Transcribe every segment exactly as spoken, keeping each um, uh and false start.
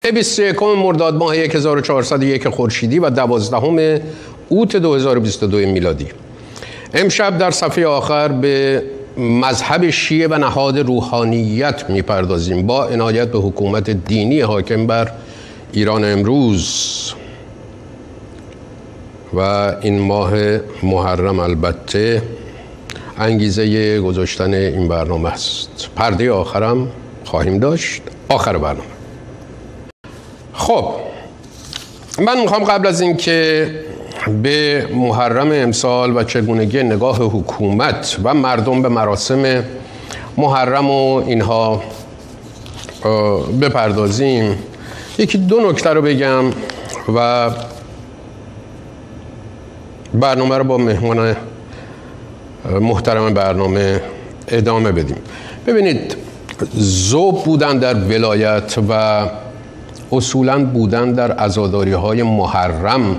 بیست و یکم مرداد ماه هزار و چهارصد و یک خورشیدی و دوازدهم اوت دو هزار و بیست و دو میلادی. امشب در صفحه آخر به مذهب شیعه و نهاد روحانیت میپردازیم با عنایت به حکومت دینی حاکم بر ایران امروز و این ماه محرم. البته انگیزه گذاشتن این برنامه است. پرده آخرم خواهیم داشت آخر برنامه. خب من میخوام قبل از این که به محرم امسال و چگونگی نگاه حکومت و مردم به مراسم محرم و اینها بپردازیم، یکی دو نکته رو بگم و برنامه رو با مهمان محترم برنامه ادامه بدیم. ببینید، ذوب بودن در ولایت و اصولاً بودن در عزاداری های محرم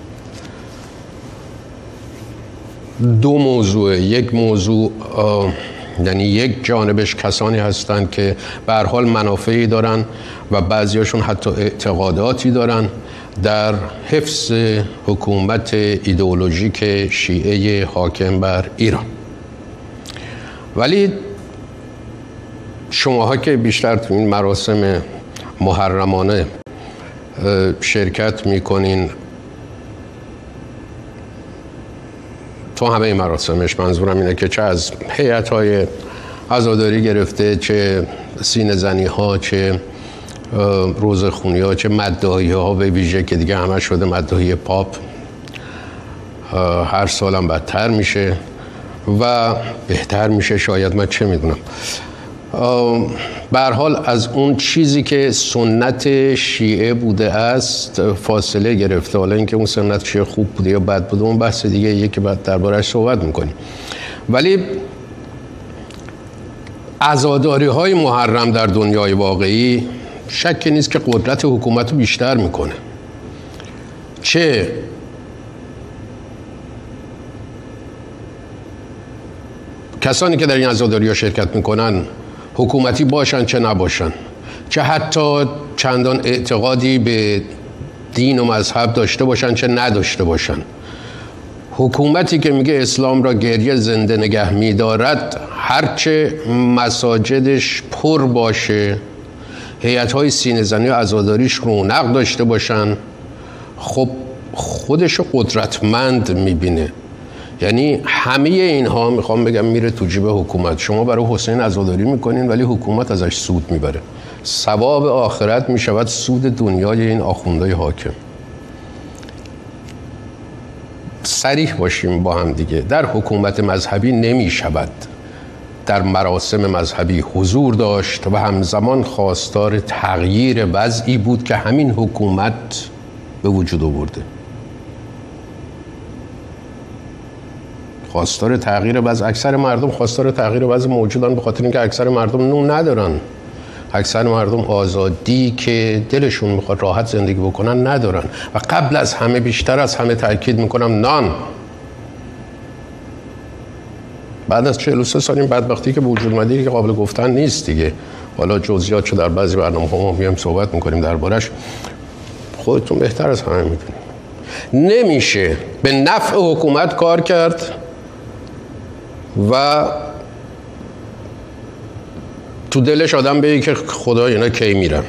دو موضوع. یک موضوع یعنی یک جانبش کسانی هستند که به هر حال منافعی دارن و بعضیاشون حتی اعتقاداتی دارن در حفظ حکومت ایدئولوژیک شیعه حاکم بر ایران، ولی شماها که بیشتر تو این مراسم محرمانه شرکت میکنین، تو همه این مراسمش، منظورم اینه که چه از هیئت‌های عزاداری گرفته، چه سینه زنی ها، چه روزخونی ها، چه مداحی ها به ویژه که دیگه همه شده مداحی پاپ، هر سالم بدتر میشه و بهتر میشه شاید، من چه میدونم. به هر حال از اون چیزی که سنت شیعه بوده است فاصله گرفته. حالا اینکه اون سنت شیعه خوب بوده یا بد بوده اون بحث دیگه یه که بعد درباره‌اش صحبت میکنیم، ولی عزاداری های محرم در دنیای واقعی شکی نیست که قدرت حکومت رو بیشتر میکنه. چه کسانی که در این عزاداری ها شرکت میکنن حکومتی باشن چه نباشن، چه حتی چندان اعتقادی به دین و مذهب داشته باشن چه نداشته باشن، حکومتی که میگه اسلام را گریه زنده نگه میدارد، هرچه مساجدش پر باشه، هیئت‌های سینه‌زنی و عزاداریش رونق داشته باشن، خب خودشو قدرتمند میبینه. یعنی همه اینها میخوام بگم میره تو جیب حکومت. شما برای حسین عزاداری میکنین ولی حکومت ازش سود میبره. ثواب آخرت میشود سود دنیای این آخوندهای حاکم. صریح باشیم با هم دیگه، در حکومت مذهبی نمیشود در مراسم مذهبی حضور داشت و همزمان خواستار تغییر وضعی بود که همین حکومت به وجود آورده. خواستار تغییر وضع، اکثر مردم خواستار تغییر وضع موجودن به خاطر اینکه اکثر مردم نون ندارن. اکثر مردم آزادی که دلشون میخواد راحت زندگی بکنن ندارن و قبل از همه، بیشتر از همه تاکید میکنم، نان. بعد از چهل و سه سال این بدبختی که به وجود اومده که قابل گفتن نیست دیگه. حالا جزئیاتشو در بعضی برنامه‌ها ما میایم صحبت میکنیم دربارش، خودتون بهتر از همه میدونید. نمیشه به نفع حکومت کار کرد و تو دلش آدم بگه که خدا اینا کی میرن.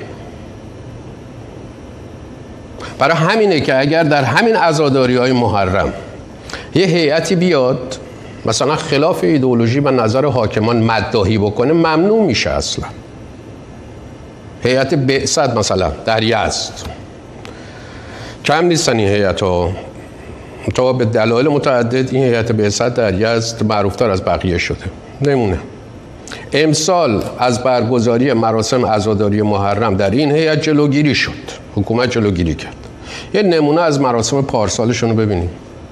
برای همینه که اگر در همین عزاداری های محرم یه هیئتی بیاد مثلا خلاف ایدئولوژی و نظر حاکمان مداحی بکنه، ممنوع میشه اصلا. هیئت بعثت مثلا در یزد، کم نیستن این هیئت‌ها، تا به دلایل متعدد این هیئت بعثت در یزد معروفتر از بقیه شده. نمونه امسال از برگزاری مراسم عزاداری محرم در این هیئت جلوگیری شد، حکومت جلوگیری کرد. یه نمونه از مراسم پارسالشون رو ببینیم.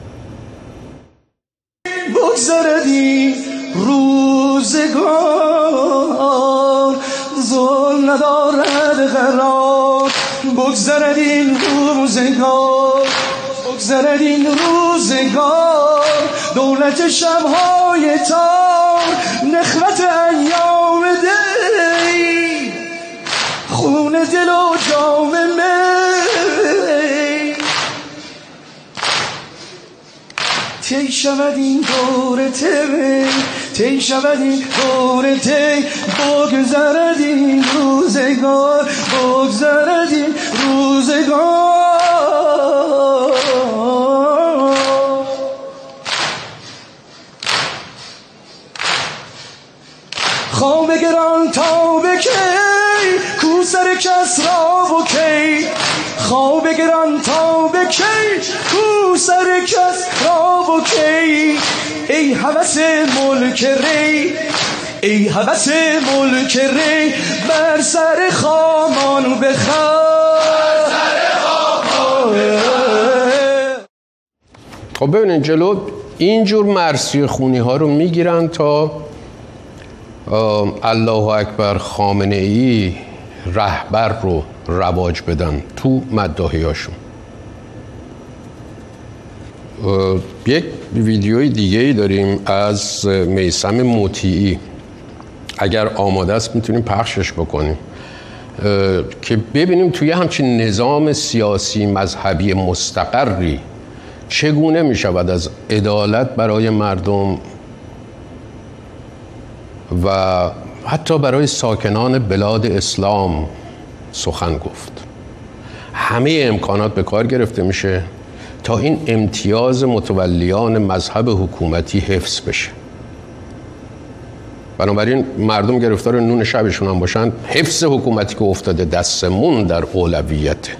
بگذردی روزگار ظلم ندارد قرار، بگذرد این روزگار، بگذرد این روزگار، دولت شبهای تار، نخوت ایام دی، خون دل و جام تی شود این دور تی تی شود این دور تی بگذرد این روزگار بگذرد این روزگار خواب گران تا بکی کو سر کس را بکی خواب گران تا بکی کو سر کس را بکی ای هوس ملک ری ای هوس ملک ری بر سر خامان بخواه. خب ببینید جلو اینجور مرثیه خونی ها رو میگیرن تا الله اکبر خامنه ای رهبر رو رواج بدن تو مداحیاشون. یک ویدیوی دیگه ای داریم از میثم مطیعی، اگر آماده است میتونیم پخشش بکنیم که ببینیم توی همچین نظام سیاسی مذهبی مستقری چگونه میشود از عدالت برای مردم و حتی برای ساکنان بلاد اسلام سخن گفت. همه امکانات به کار گرفته میشه تا این امتیاز متولیان مذهب حکومتی حفظ بشه. بنابراین مردم گرفتار نون شبشون هم باشن، حفظ حکومتی که افتاده دستمون در اولویته.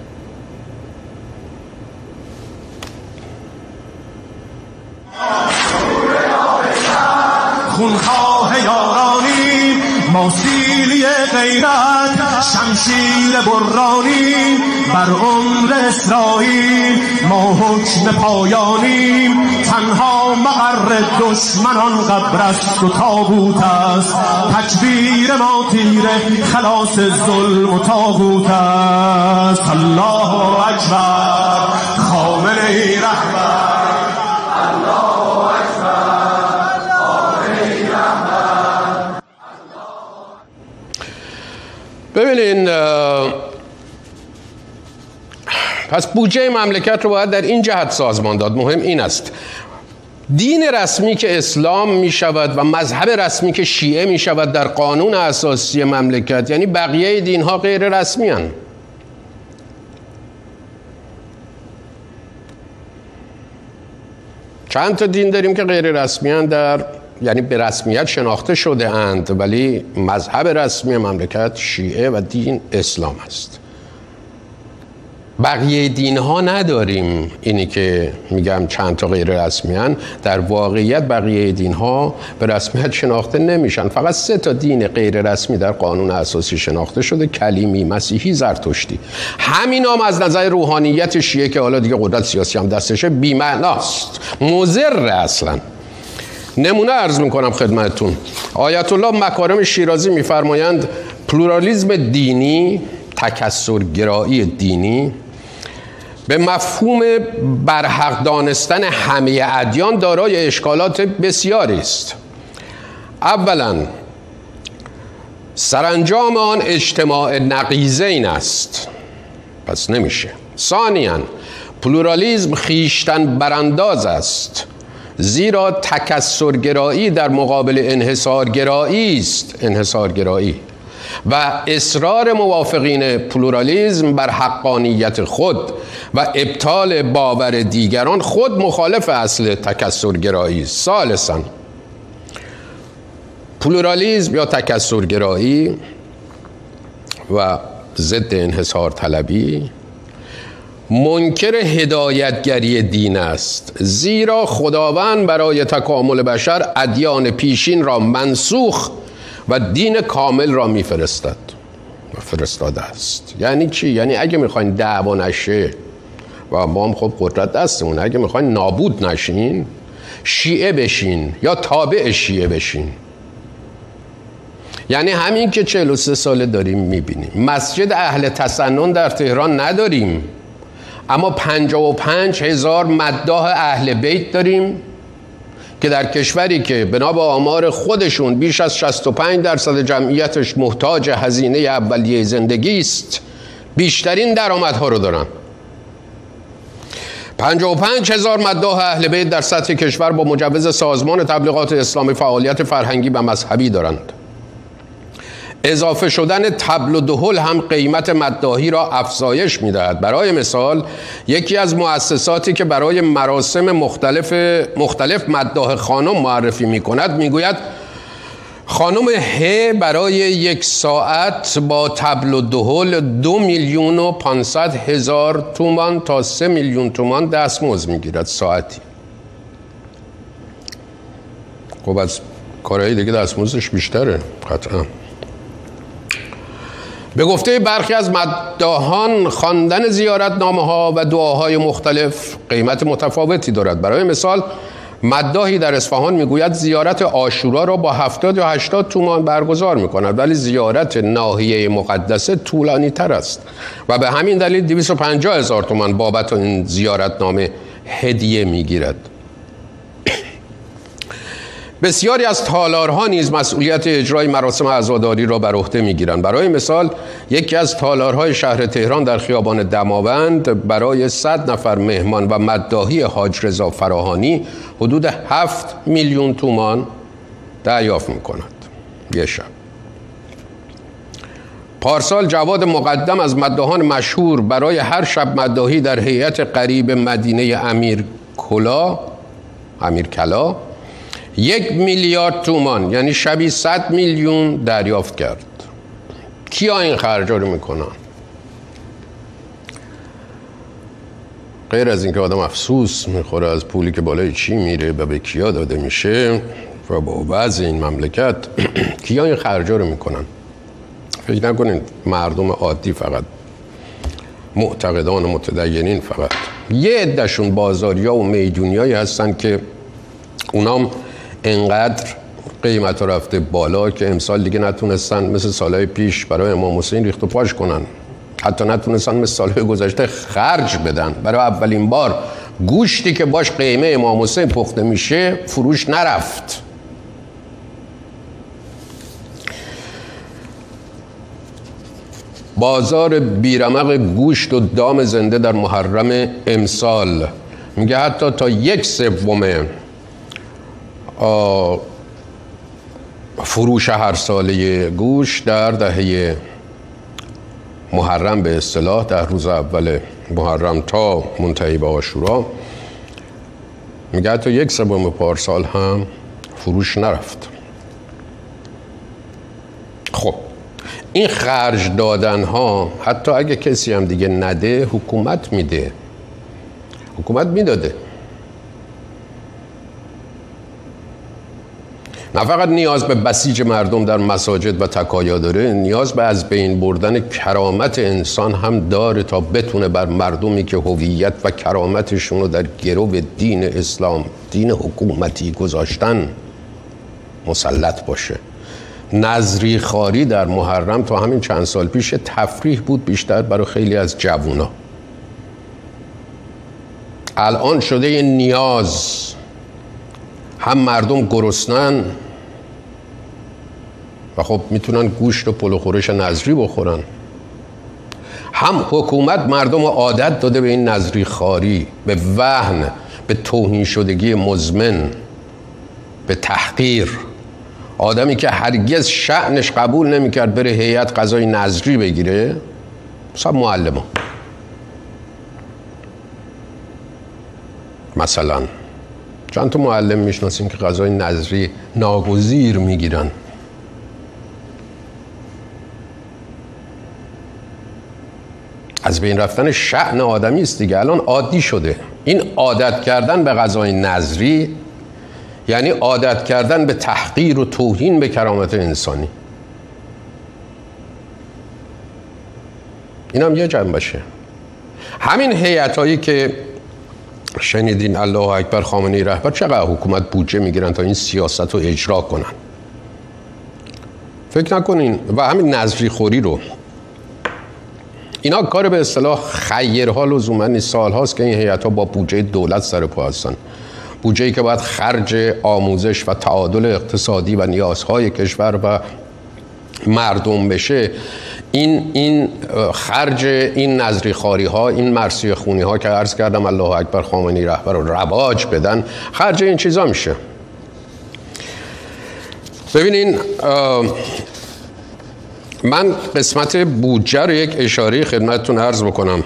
خونخواه یارانی ما سیلی غیرت شمشیر برانی بر عمر اسرائیل ما حکم پایانی تنها مقر دشمنان قبر است و تابوت است تکبیر ما تیره خلاص ظلم و طاغوت است. الله اکبر خامنه ای رهبر ببینین پس بودجه مملکت رو باید در این جهت سازمان داد. مهم این است دین رسمی که اسلام می شود و مذهب رسمی که شیعه می شود در قانون اساسی مملکت، یعنی بقیه دین ها غیر رسمی هن. چند تا دین داریم که غیر رسمی هن، در یعنی به رسمیت شناخته شده اند، ولی مذهب رسمی مملکت شیعه و دین اسلام است. بقیه دین ها نداریم. اینی که میگم چند تا غیر رسمی هن، در واقعیت بقیه دین ها به رسمیت شناخته نمیشن. فقط سه تا دین غیر رسمی در قانون اساسی شناخته شده: کلیمی، مسیحی، زرتشتی. همین هم از نظر روحانیت شیعه که حالا دیگه قدرت سیاسی هم دستشه بی‌معناست، مضر اصلا. نمونه عرض میکنم خدمتتون. آیت الله مکارم شیرازی میفرمایند پلورالیسم دینی، تکثرگرایی دینی، به مفهوم برحق دانستن همه ادیان دارای اشکالات بسیاری است. اولا سرانجام آن اجتماع نقیضین است، پس نمیشه. ثانیاً پلورالیسم خیشتن برانداز است، زیرا تکثرگرایی در مقابل انحصارگرایی است. انحصارگرایی و اصرار موافقین پلورالیسم بر حقانیت خود و ابطال باور دیگران خود مخالف اصل تکثرگرایی است. ثالثاً پلورالیسم یا تکثرگرایی و ضد انحصار طلبی منکر هدایتگری دین است، زیرا خداوند برای تکامل بشر ادیان پیشین را منسوخ و دین کامل را میفرستد و فرستاده است. یعنی چی؟ یعنی اگه میخواین دعوا نشه و ما هم خب قدرت دستمون، اگه میخواین نابود نشین، شیعه بشین یا تابع شیعه بشین. یعنی همین که چهل و سه ساله داریم میبینیم. مسجد اهل تسنن در تهران نداریم، اما پنجاه و پنج هزار مداح اهل بیت داریم که در کشوری که بنا به آمار خودشون بیش از شصت و پنج درصد جمعیتش محتاج هزینه اولیه زندگی است، بیشترین درآمدها رو دارن. پنجاه و پنج هزار مداح اهل بیت در سطح کشور با مجوز سازمان تبلیغات اسلامی فعالیت فرهنگی و مذهبی دارند. اضافه شدن طبل و دهل هم قیمت مداحی را افزایش می‌دهد. برای مثال یکی از مؤسساتی که برای مراسم مختلف مختلف مداح خانم معرفی می‌کند می‌گوید خانم ه برای یک ساعت با طبل و دهل دو میلیون و پانصد هزار تومان تا سه میلیون تومان دستمزد میگیرد ساعتی. خب از کارهای دیگه دستمزدش بیشتره قطعا. به گفته برخی از مداحان خواندن زیارتنامه‌ها و دعاهای مختلف قیمت متفاوتی دارد. برای مثال مداحی در اصفهان میگوید زیارت عاشورا را با هفتاد یا هشتاد تومان برگزار میکند، ولی زیارت ناحیه مقدسه طولانی تر است و به همین دلیل دویست و پنجاه هزار تومان بابت این زیارتنامه هدیه میگیرد. بسیاری از تالارها نیز مسئولیت اجرای مراسم عزاداری را بر عهده میگیرند. برای مثال یکی از تالارهای شهر تهران در خیابان دماوند برای صد نفر مهمان و مداحی حاج رضا فراهانی حدود هفت میلیون تومان دریافت میکند یه شب. پارسال جواد مقدم از مداحان مشهور برای هر شب مداحی در هیئت قریب مدینه امیر کلا امیر کلا یک میلیارد تومان یعنی شبی صد میلیون دریافت کرد. کیا این خرجا رو میکنن؟ غیر از اینکه آدم افسوس میخوره از پولی که بالای چی میره و به کیا داده میشه و با وضع این مملکت کیا این خرجا رو میکنن؟ فکر نکنین مردم عادی فقط، معتقدان و متدینین فقط. یه عده‌شون بازاریا و میدونیایی هستن که اونام انقدر قیمت رفته بالا که امسال دیگه نتونستن مثل سالهای پیش برای امام حسین ریخت و پاش کنن، حتی نتونستن مثل سالهای گذشته خرج بدن. برای اولین بار گوشتی که باش قیمه امام حسین پخته میشه فروش نرفت. بازار بیرمق گوشت و دام زنده در محرم امسال میگه حتی تا یک سوم فروش هر ساله گوشت در دهه محرم به اصطلاح در روز اول محرم تا منتهی به عاشورا میگه حتی یک سوم پارسال هم فروش نرفت. خب این خرج دادن ها حتی اگه کسی هم دیگه نده حکومت میده، حکومت میداده. نه فقط نیاز به بسیج مردم در مساجد و تکایا داره، نیاز به از بین بردن کرامت انسان هم داره تا بتونه بر مردمی که هویت و کرامتشون رو در گرو دین اسلام، دین حکومتی گذاشتن مسلط باشه. نظری خاری در محرم تا همین چند سال پیش تفریح بود بیشتر برای خیلی از جوونا. الان شده یه نیاز، هم مردم گرسنن و خب میتونن گوشت و پلو خورش نظری بخورن، هم حکومت مردم عادت داده به این نظری خاری، به وهن، به توهین شدگی مزمن، به تحقیر. آدمی که هرگز شأنش قبول نمیکرد بره هیئت قضای نظری بگیره، مثلا معلم مثلا چند تا معلم میشناسیم که قضای نظری ناگزیر میگیرن. از بین رفتن شأن آدمی است دیگه. الان عادی شده این عادت کردن به قضای نظری، یعنی عادت کردن به تحقیر و توهین به کرامت انسانی. این هم یه جنبشه. همین هیئتایی که شنیدین الله اکبر خامنه‌ای رهبر چقدر حکومت بودجه میگیرن تا این سیاست رو اجرا کنن. فکر نکنین. و همین نظری خوری رو، اینا کار به اصطلاح خیرها لزوما نیست. سالهاست که این هیئت‌ها با بودجه دولت سر پا هستن، بودجه‌ای که باید خرج آموزش و تعادل اقتصادی و نیازهای کشور و مردم بشه، این این خرج این نظری خاری ها، این مرثیه خونی ها که عرض کردم الله اکبر خامنه‌ای رهبر رو رواج بدن، خرج این چیزا میشه. ببینین من قسمت بودجه رو یک اشاره خدمتتون عرض بکنم.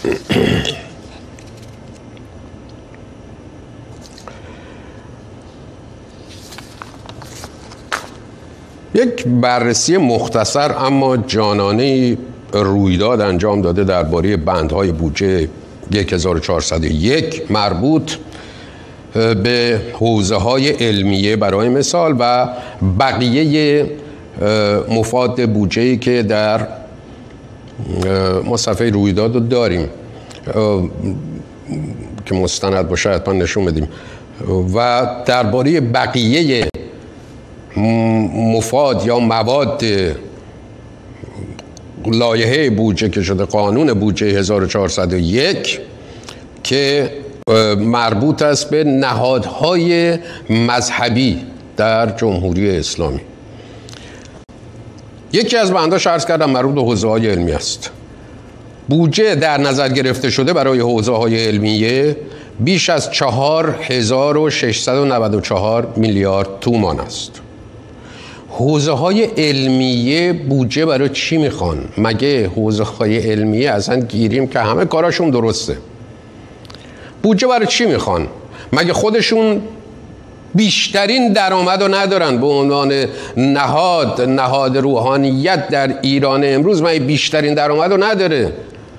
یک بررسی مختصر اما جانانه رویداد انجام داده درباره بندهای بودجه هزار و چهارصد و یک مربوط به حوزه های علمیه برای مثال و بقیه مفاد بودجه‌ای که در ما صفحه رویداد رو داریم که مستند باشه حتما نشون بدیم و درباره بقیه مفاد یا مواد لایحه بودجه که شده قانون بودجه هزار و چهارصد و یک که مربوط است به نهادهای مذهبی در جمهوری اسلامی. یکی از بنداش عرض کردم مربوط به حوزه های علمی است. بودجه در نظر گرفته شده برای حوزه های علمیه بیش از چهار هزار و ششصد و نود و چهار میلیارد تومان است. حوزه های علمیه بودجه برای چی میخوان؟ مگه حوزه های علمیه اصلا گیریم که همه کاراشون درسته؟ بودجه برای چی میخوان؟ مگه خودشون بیشترین درآمد رو ندارن به عنوان نهاد نهاد روحانیت در ایران امروز؟ مگه بیشترین درآمد رو نداره؟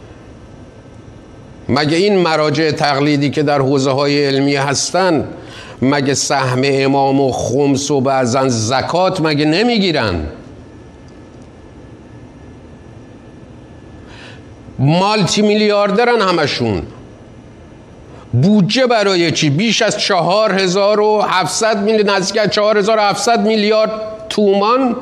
مگه این مراجع تقلیدی که در حوزه های علمیه هستن مگه سهم امام و خمس و بعضن زکات مگه نمیگیرن؟ مالتی میلیاردرن همشون. بودجه برای چی؟ بیش از چهار هزار و هفتصد میلیارد، نزدیک چهار هزار و هفتصد میلیارد تومان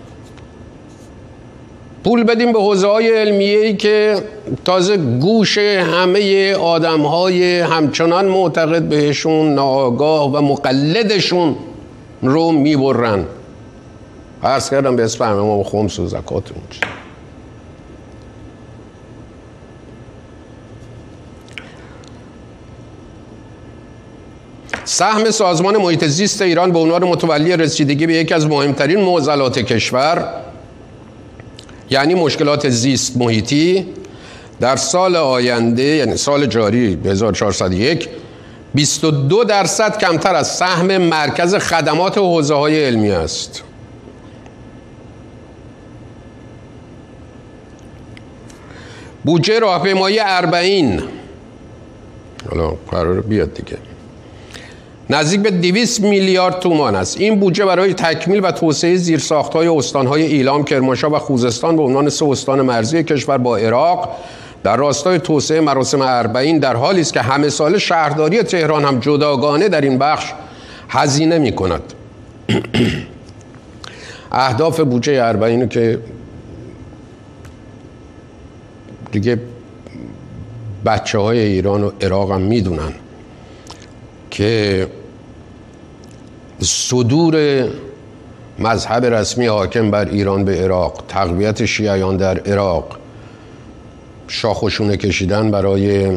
پول بدیم به حوزه های علمیه‌ای که تازه گوش همه آدم های همچنان معتقد بهشون ناآگاه و مقلدشون رو میبرن. عرض کردم به اسم امام خمس و زکات اونجا. سهم سازمان محیط زیست ایران به عنوان متولی رسیدگی به یکی از مهمترین معضلات کشور، یعنی مشکلات زیست محیطی، در سال آینده یعنی سال جاری هزار و چهارصد و یک بیست و دو درصد کمتر از سهم مرکز خدمات و حوزه های علمی است. بودجه راهپیمایی اربعین حالا قرار بیاد دیگه نزدیک به دویست میلیارد تومان است. این بودجه برای تکمیل و توسعه زیرساخت‌های استان‌های ایلام، کرمانشاه و خوزستان به عنوان سه استان مرزی کشور با عراق در راستای توسعه مراسم اربعین در حالی است که همه ساله شهرداری تهران هم جداگانه در این بخش هزینه می‌کند. اهداف بودجه اربعین که دیگه بچه‌های ایران و عراق هم می‌دونن که صدور مذهب رسمی حاکم بر ایران به عراق، تقویت شیعیان در عراق، شاخشونه کشیدن برای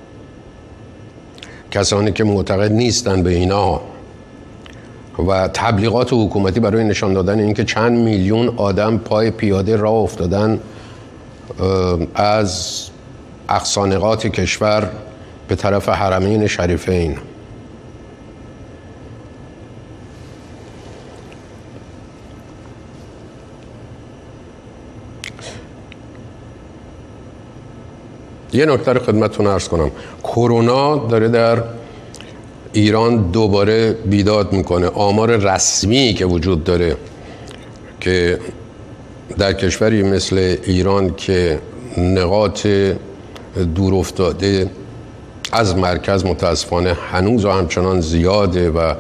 کسانی که معتقد نیستن به اینا و تبلیغات حکومتی برای نشان دادن اینکه چند میلیون آدم پای پیاده راه افتادن از اقصا نقاط کشور به طرف حرمین شریفین. یه نکته رو خدمتتون عرض کنم. کرونا داره در ایران دوباره بیداد میکنه. آمار رسمی که وجود داره که در کشوری مثل ایران که نقاط دور افتاده از مرکز متاسفانه هنوز و همچنان زیاده و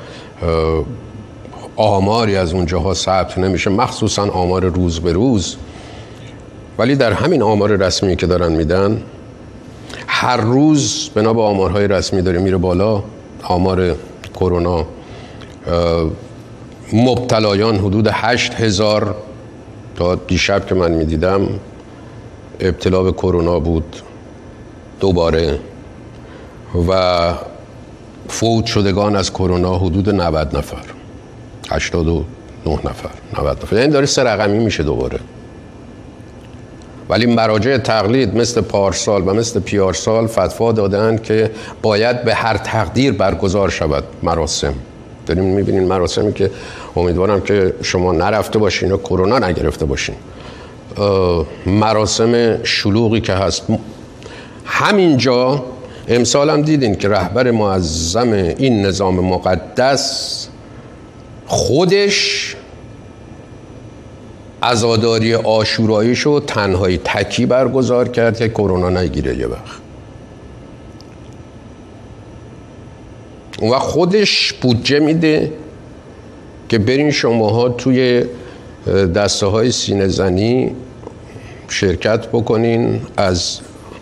آماری از اونجاها ثبت نمیشه، مخصوصا آمار روز به روز. ولی در همین آمار رسمی که دارن میدن هر روز بنا به آمارهای رسمی داره میره بالا. آمار کرونا مبتلایان حدود هشت هزار تا دیشب که من میدیدم ابتلا به کرونا بود دوباره و فوت شدگان از کرونا حدود نود نفر، هشتاد و نه نفر، نود نفر، یعنی داره سه رقمی میشه دوباره. ولی مراجع تقلید مثل پارسال و مثل پیارسال فتوا دادن که باید به هر تقدیر برگزار شود مراسم. داریم میبینین مراسمی که امیدوارم که شما نرفته باشین و کرونا نگرفته باشین. مراسم شلوغی که هست همینجا امسال هم دیدین که رهبر معظم این نظام مقدس خودش عزاداری عاشوراییشو تنهایی تکی برگزار کرد که کرونا نگیره یه وقت. اون وقت خودش بودجه میده که برین شماها توی دسته های سینه زنی شرکت بکنین، از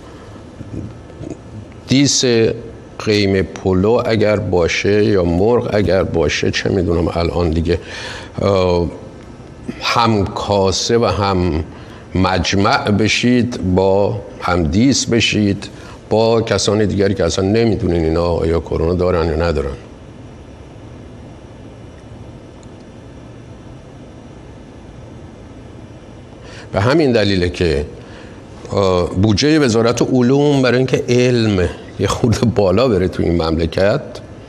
دیس قیم پلو اگر باشه یا مرغ اگر باشه، چه میدونم الان دیگه، هم کاسه و هم مجمع بشید، با هم دیس بشید با کسان دیگری که اصلا نمیدونین اینا آیا کرونا دارن یا ندارن. به همین دلیله که بودجه وزارت علوم برای اینکه علم یه خورده بالا بره تو این مملکت،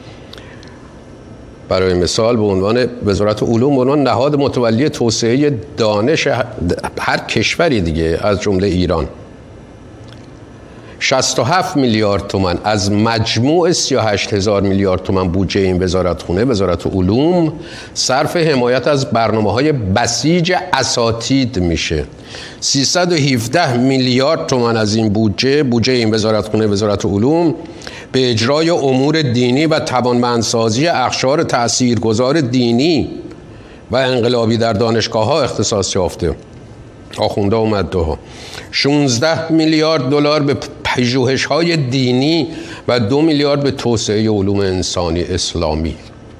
برای مثال به عنوان وزارت علوم به عنوان نهاد متولی توسعه دانش هر کشوری دیگه از جمله ایران، شصت و هفت میلیارد تومان از مجموع سی و هشت هزار میلیارد تومان بودجه این وزارت خونه وزارت علوم صرف حمایت از برنامه‌های بسیج اساتید میشه. سیصد و هفده میلیارد تومان از این بودجه بودجه این وزارت خونه وزارت علوم به اجرای امور دینی و توانمندسازی اقشار تاثیرگذار دینی و انقلابی در دانشگاه‌ها اختصاص یافته، آخونده و مدعوها. شانزده میلیارد دلار به پژوهش‌های دینی و دو میلیارد به توسعه علوم انسانی اسلامی.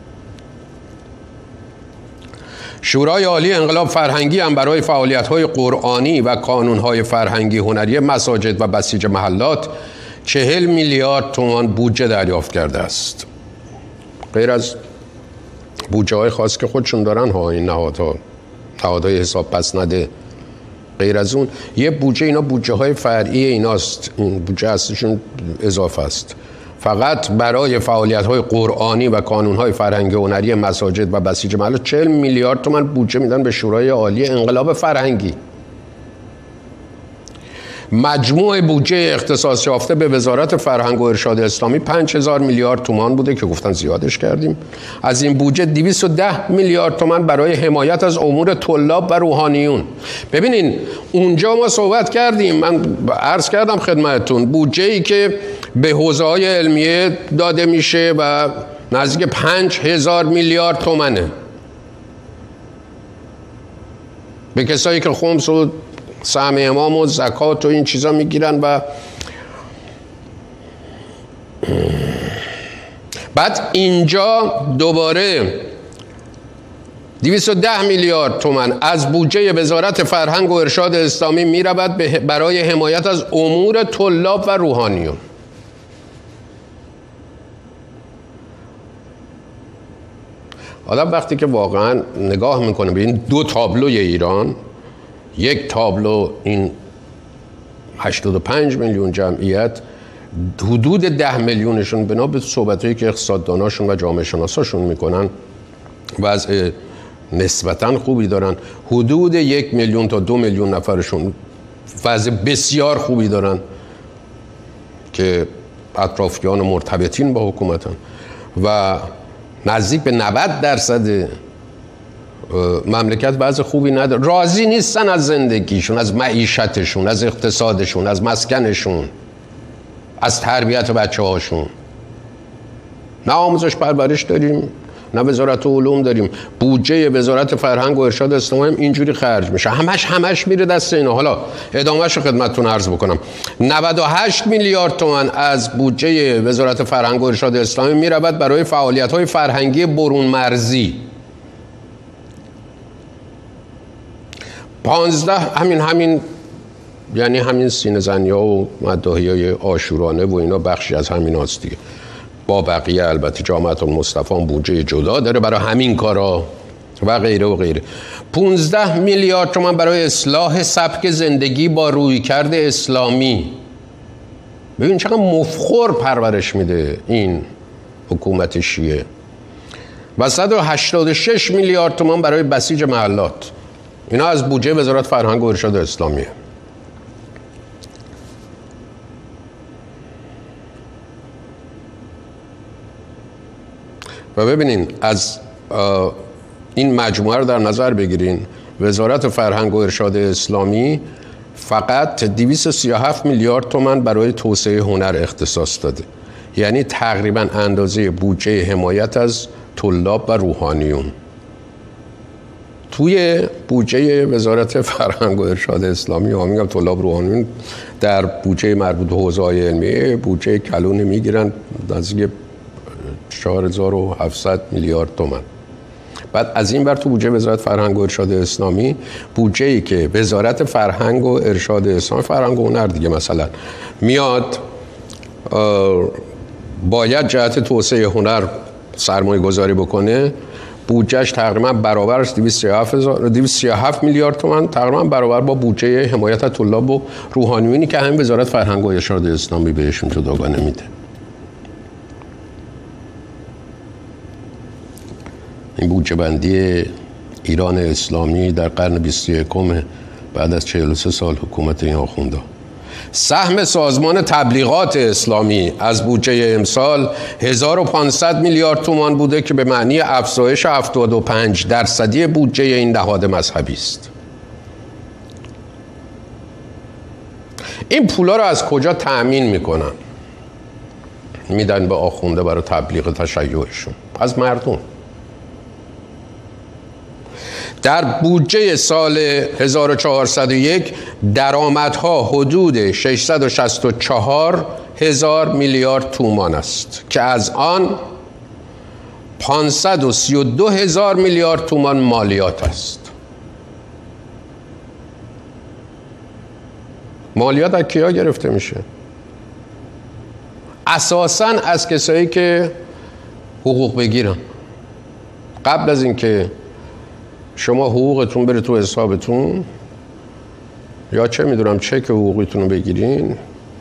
شورای عالی انقلاب فرهنگی هم برای فعالیت‌های قرآنی و کانون‌های فرهنگی هنری مساجد و بسیج محلات چهل میلیارد تومان بودجه دریافت کرده است. غیر از بودجه های خاص که خودشون دارن ها این نهادها، نهادهای حساب پس نده، غیر از اون یه بودجه، اینا بودجه های فرعی ایناست، این بودجه اصلشون اضافه است، فقط برای فعالیت های قرآنی و کانون های فرهنگی هنری مساجد و بسیج محلات چهل میلیارد تومان بودجه میدن به شورای عالی انقلاب فرهنگی. مجموع بودجه اختصاص یافته به وزارت فرهنگ و ارشاد اسلامی پنج هزار میلیارد تومان بوده که گفتن زیادش کردیم. از این بودجه دویست و ده میلیارد تومان برای حمایت از امور طلاب و روحانیون. ببینین اونجا ما صحبت کردیم، من عرض کردم خدمتتون، بودجه‌ای که به حوزه‌های علمیه داده میشه و نزدیک پنج هزار میلیارد تومانه، به کسایی که خمس و سهم امام و زکات و این چیزا میگیرن. و بعد اینجا دوباره دویست و ده میلیارد تومان از بودجه وزارت فرهنگ و ارشاد اسلامی میرود برای حمایت از امور طلاب و روحانیون. آدم وقتی که واقعا نگاه میکنه به این دو تابلوی ایران، یک تابلو این هشتاد و پنج میلیون جمعیت، حدود ده میلیونشون بنا به صحبتایی که اقتصادداناشون و جامعه شناساشون میکنن وضع نسبتاً خوبی دارن، حدود یک میلیون تا دو میلیون نفرشون وضع بسیار خوبی دارن که اطرافیان مرتبطین با حکومتن و نزدیک به نود درصد مملکت وضع خوبی نداره، راضی نیستن از زندگیشون، از معیشتشون، از اقتصادشون، از مسکنشون، از تربیت بچه هاشون. نه آموزش پرورش داریم، نه وزارت علوم داریم. بودجه وزارت فرهنگ و ارشاد اسلامی هم اینجوری خرج میشه، همش همش میره دست اینا. حالا ادامهش رو خدمتتون عرض بکنم. نود و هشت میلیارد تومان از بودجه وزارت فرهنگ و ارشاد اسلامی میرود برای فعالیت‌های فرهنگی برون مرزی. پانزده همین همین یعنی همین سینه زنی ها و مداحی های عاشورانه و اینا بخشی از همین هاست دیگه. با بقیه البته جامعه المصطفی بودجه جدا داره برای همین کارا و غیره و غیره. پونزده میلیارد تومان برای اصلاح سبک زندگی با رویکرد اسلامی. ببین چقدر مفخور پرورش میده این حکومت شیعه. و صد و هشتاد و شش میلیارد تومان برای بسیج محلات. اینا از بودجه وزارت فرهنگ و ارشاد اسلامیه. و ببینین از این مجموعه رو در نظر بگیرین، وزارت فرهنگ و ارشاد اسلامی فقط دویست و سی و هفت میلیارد تومان برای توسعه هنر اختصاص داده، یعنی تقریبا اندازه بودجه حمایت از طلاب و روحانیون. توی بودجه وزارت فرهنگ و ارشاد اسلامی ها میگم طلاب روحانیون در بودجه مربوط به حوزه‌های علمیه بودجه کلون میگیرن نزدیک چهار هزار و هفتصد میلیارد تومان. بعد از این بر تو بودجه وزارت فرهنگ و ارشاد اسلامی بودجه‌ای که وزارت فرهنگ و ارشاد اسلامی فرهنگ و هنر دیگه مثلا میاد باید جهت توسعه هنر سرمایه گذاری بکنه، بودجهش تقریبا برابر است دویست و سی و هفت میلیارد تومان، تقریبا برابر با بودجه حمایت از طلاب و روحانیونی که همین وزارت فرهنگ و ارشاد اسلامی بهشون جداگانه میده. این بودجه بندی ایران اسلامی در قرن بیست و یکم بعد از چهل و سه سال حکومت این آخونده. سهم سازمان تبلیغات اسلامی از بودجه امسال هزار و پانصد میلیارد تومان بوده که به معنی افزایش هفتاد و پنج درصدی بودجه این نهاد مذهبی است. این پولا رو از کجا تأمین میکنن؟ میدن به آخونده برای تبلیغ تشیعشون؟ از مردم. در بودجه سال هزار و چهارصد و یک درآمدها حدود ششصد و شصت و چهار هزار میلیارد تومان است که از آن پانصد و سی و دو هزار میلیارد تومان مالیات است. مالیات از کیا گرفته میشه؟ اساساً از کسایی که حقوق بگیرن. قبل از اینکه شما حقوقتون بره تو حسابتون یا چه میدونم چک حقوقیتون رو بگیرین،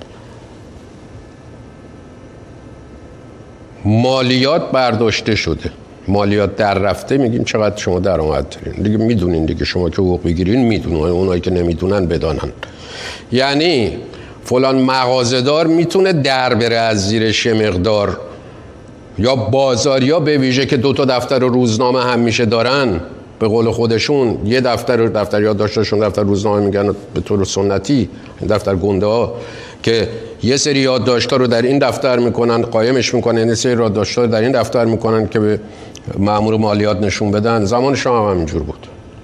مالیات برداشته شده، مالیات در رفته، میگیم چقدر شما درآمد دارین دیگه، میدونین دیگه، شما که حقوق بگیرین میدونن، اونایی که نمیدونن بدانن. یعنی فلان مغازه‌دار میتونه در بره از زیرش مقدار، یا بازاریا به ویژه که دو تا دفتر روزنامه هم میشه دارن، به قول خودشون یه دفتر دفتر یادداشتشون دفتر روزنامه میگن به طور سنتی، دفتر گنده ها که یه سری یادداشت‌ها رو در این دفتر میکنن قایمش میکنن، یه سری یادداشت‌ها رو در این دفتر میکنن که به مأمور مالیات نشون بدن. زمان شما هم همینجور بود.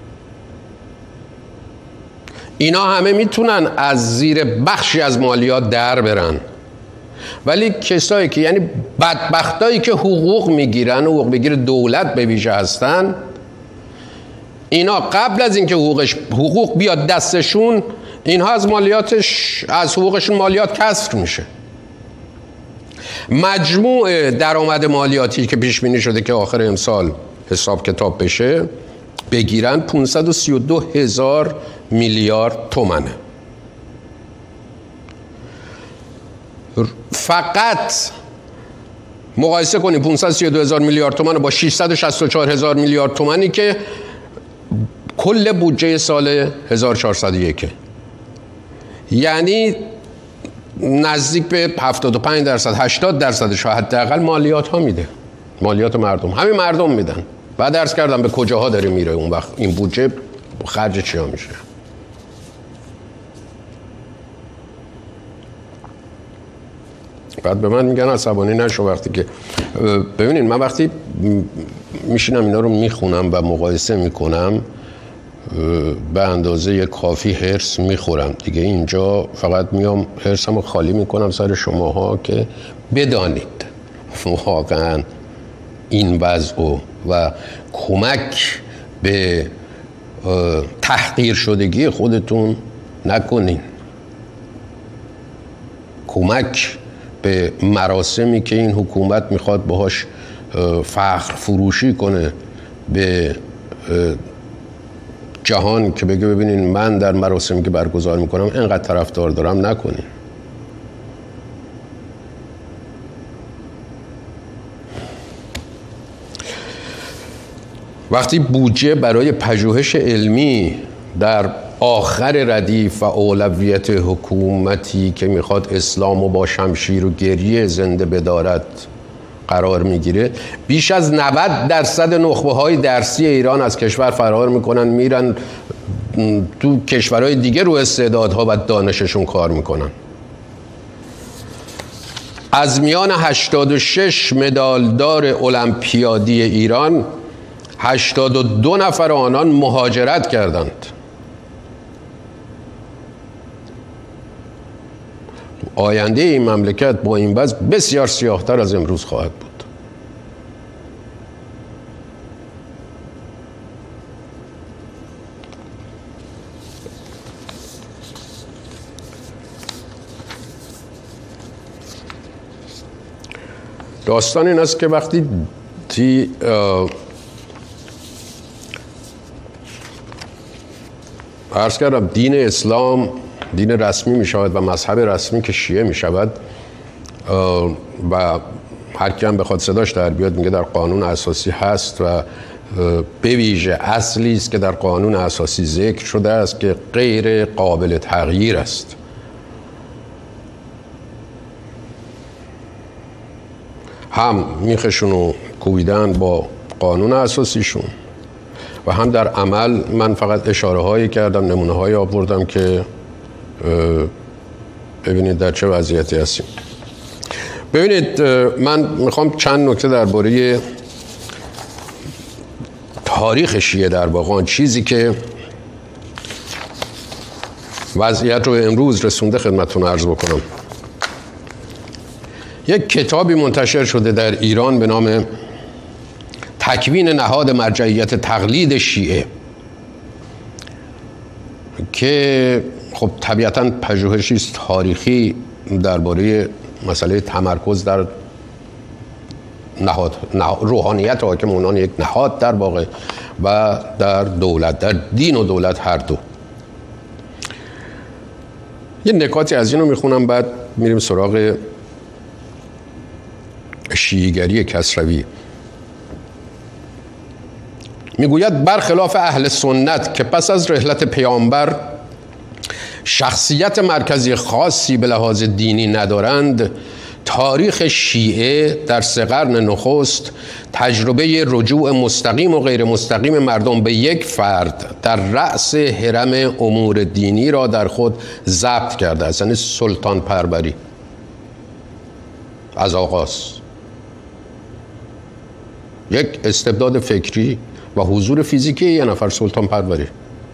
اینا همه میتونن از زیر بخشی از مالیات در برن، ولی کسایی که یعنی بدبختایی که حقوق میگیرن، حقوق بگیر دولت به ویژه هستن، اینا قبل از اینکه حقوقش حقوق بیاد دستشون، اینها از مالیاتش از حقوقشون مالیات کسر میشه. مجموع درآمد مالیاتی که پیش بینی شده که آخر امسال حساب کتاب بشه بگیرن پانصد و سی و دو هزار میلیارد تومنه. فقط مقایسه کنیم پانصد و سی و دو هزار میلیارد تومان با ششصد و شصت و چهار هزار میلیارد تومانی که کل بودجه سال هزار و چهارصد و یک، یعنی نزدیک به هفتاد و پنج درصد هشتاد درصدش حداقل مالیات ها میده، مالیات مردم، همین مردم میدن. بعد عرض کردم به کجاها داره میره اون وقت این بودجه، خرج چیا میشه. بعد به من میگن عصبانی نشو وقتی که ببینید من وقتی میشینم اینا رو میخونم و مقایسه میکنم به اندازه کافی هرس میخورم دیگه. اینجا فقط میام هرسمو خالی میکنم سر شماها که بدانید واقعا این وضع و کمک به تحقیر شدگی خودتون نکنین. کمک به مراسمی که این حکومت میخواد باهاش فخر فروشی کنه به جهان که بگه ببینین من در مراسمی که برگزار میکنم اینقدر طرفدار دارم، نکنین. وقتی بودجه برای پژوهش علمی در آخر ردیف و اولویت حکومتی که میخواد اسلام رو با شمشیر و گریه زنده بدارد قرار میگیره، بیش از نود درصد نخبه های درسی ایران از کشور فرار میکنن، میرن تو کشورهای دیگه رو استعدادها و دانششون کار میکنن. از میان هشتاد و شش مدالدار المپیادی ایران، هشتاد و دو نفر آنان مهاجرت کردند. آینده این مملکت با این وضع بسیار سیاه‌تر از امروز خواهد بود. داستان این است که وقتی تی عرض کردم دین اسلام دین رسمی می شود و مذهب رسمی که شیعه می شود و هر کی هم بخواد صداش در بیاد میگه در قانون اساسی هست و به ویژه اصلی است که در قانون اساسی ذکر شده است که غیر قابل تغییر است. هم میخشون رو کوبیدن با قانون اساسیشون و هم در عمل من فقط اشاره هایی کردم، نمونه هایی آوردم که ببینید در چه وضعیتی هستیم. ببینید من میخوام چند نکته درباره تاریخ شیعه در باغان، چیزی که وضعیت رو امروز رسونده خدمتتون عرض بکنم. یک کتابی منتشر شده در ایران به نام تکوین نهاد مرجعیت تقلید شیعه که خب طبیعتاً پژوهشی تاریخی درباره مسئله تمرکز در نهاد, نهاد روحانیت حاکم اونان یک نهاد در واقع و در دولت، در دین و دولت هر دو. یه نکاتی از اینو میخونم بعد میریم سراغ شیعیگری کسروی. میگوید برخلاف اهل سنت که پس از رحلت پیامبر شخصیت مرکزی خاصی به لحاظ دینی ندارند، تاریخ شیعه در سه قرن نخست تجربه رجوع مستقیم و غیر مستقیم مردم به یک فرد در رأس هرم امور دینی را در خود ضبط کرده است، یعنی سلطان پروری از آغاز. یک استبداد فکری و حضور فیزیکی یه نفر سلطان پروری.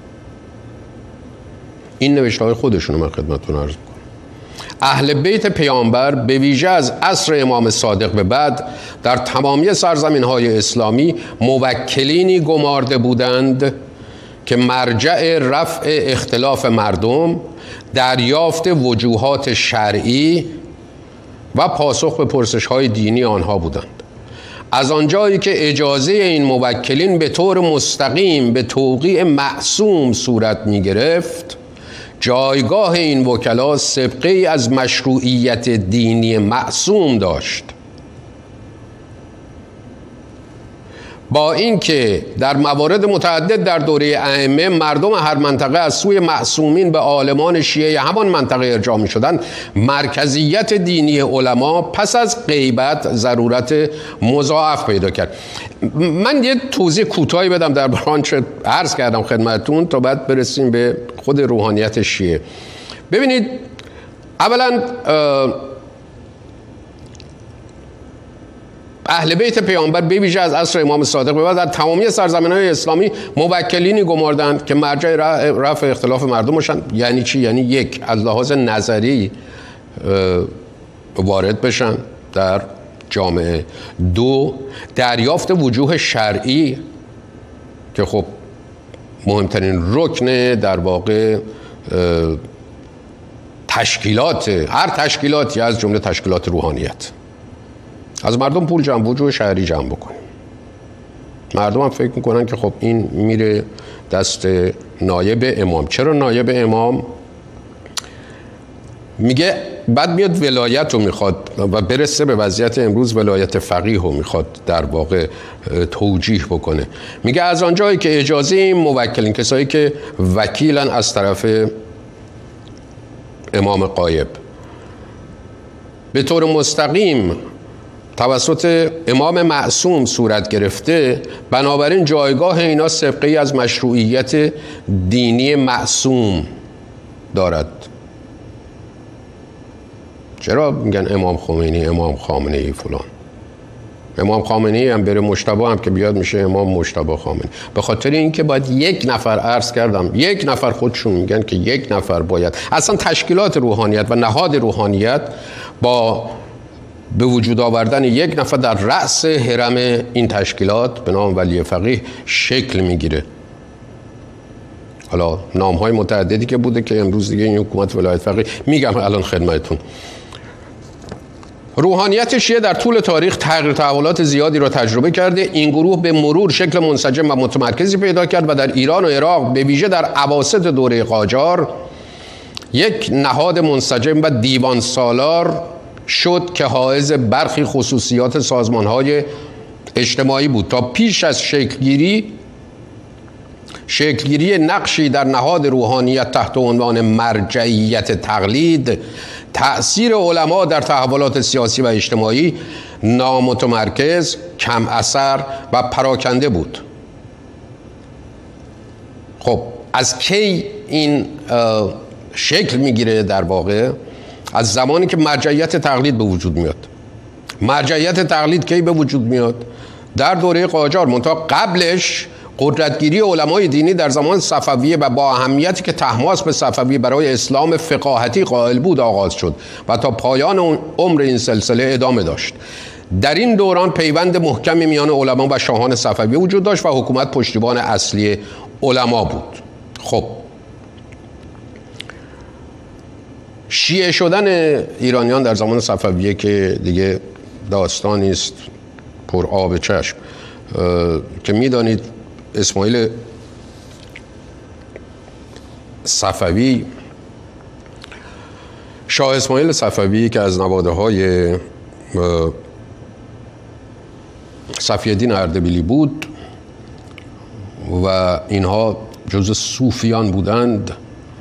این نوشته‌های خودشونو من خدمتتون عرض می‌کنم. اهل بیت پیامبر به ویژه از عصر امام صادق به بعد در تمامی سرزمین‌های اسلامی موکلینی گمارده بودند که مرجع رفع اختلاف مردم، دریافت وجوهات شرعی و پاسخ به پرسش‌های دینی آنها بودند. از آنجایی که اجازه این موکلین به طور مستقیم به توقیع معصوم صورت می گرفت، جایگاه این وکلا سابقه‌ای از مشروعیت دینی معصوم داشت. با اینکه در موارد متعدد در دوره ائمه مردم هر منطقه از سوی معصومین به عالمان شیعه همان منطقه ارجاع می شدند، مرکزیت دینی علما پس از غیبت ضرورت مضاعف پیدا کرد. من یه توضیح کوتاهی بدم در برانچه عرض کردم خدمتتون تا بعد برسیم به خود روحانیت شیعه. ببینید، اولا اهل بیت پیامبر به ویژه از عصر امام صادق به بعد در تمامی سرزمین‌های اسلامی موکلینی گماردند که مرجع رفع اختلاف مردم باشن. یعنی چی؟ یعنی یک، از لحاظ نظری وارد بشن در جامعه. دو، دریافت وجوه شرعی که خب مهمترین رکن در واقع تشکیلات، هر تشکیلاتی از جمله تشکیلات روحانیت. از مردم پول جمع وجوه شهری جمع بکنیم. مردم هم فکر میکنن که خب این میره دست نایب امام. چرا نایب امام؟ میگه بعد میاد ولایت رو میخواد و برسه به وضعیت امروز ولایت فقیه رو میخواد در واقع توجیه بکنه. میگه از آنجایی که اجازه این موکلین، کسایی که وکیلن از طرف امام غایب، به طور مستقیم توسط امام معصوم صورت گرفته، بنابراین جایگاه اینا سبقه‌ای از مشروعیت دینی معصوم دارد. چرا میگن امام خمینی، امام خامنه‌ای فلان؟ امام خامنه‌ای هم بره مجتبی هم که بیاد میشه امام مجتبی خامنه‌ای. به خاطر اینکه باید یک نفر، عرض کردم یک نفر، خودشون میگن که یک نفر باید، اصلا تشکیلات روحانیت و نهاد روحانیت با به وجود آوردن یک نفر در رأس هرم این تشکیلات به نام ولی فقیه شکل میگیره. حالا نام‌های متعددی که بوده که امروز دیگه این حکومت ولایت فقیه، میگم الان خدمتتون. روحانیت شیعه در طول تاریخ تغییر تحولات زیادی را تجربه کرده. این گروه به مرور شکل منسجم و متمرکزی پیدا کرد و در ایران و عراق به ویژه در اواسط دوره قاجار یک نهاد منسجم و دیوان سالار شد که حائز برخی خصوصیات سازمان‌های اجتماعی بود. تا پیش از شکلگیری شکلگیری نقشی در نهاد روحانیت تحت عنوان مرجعیت تقلید، تأثیر علما در تحولات سیاسی و اجتماعی نامتمرکز، کم اثر و پراکنده بود. خب از کی این شکل میگیره؟ در واقع از زمانی که مرجعیت تقلید به وجود میاد. مرجعیت تقلید کی به وجود میاد؟ در دوره قاجار. منتها قبلش قدرتگیری علمای دینی در زمان صفویه و با اهمیتی که طهماسب به صفوی برای اسلام فقاهتی قائل بود آغاز شد و تا پایان عمر این سلسله ادامه داشت. در این دوران پیوند محکمی میان علما و شاهان صفوی وجود داشت و حکومت پشتیبان اصلی علما بود. خب شیعه شدن ایرانیان در زمان صفویه که دیگه داستانی است پر آب چشم، که میدانید اسماعیل صفوی، شاه اسماعیل صفوی که از نواده های صفی‌الدین اردبیلی بود و اینها جزء صوفیان بودند.